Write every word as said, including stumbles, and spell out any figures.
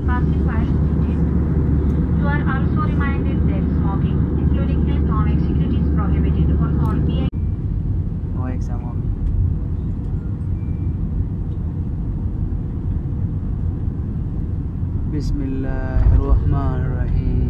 passing while seated. You are also reminded that smoking, including electronic cigarettes, is prohibited on all V I P. No exam होगी. Bismillahirrahmanirrahim.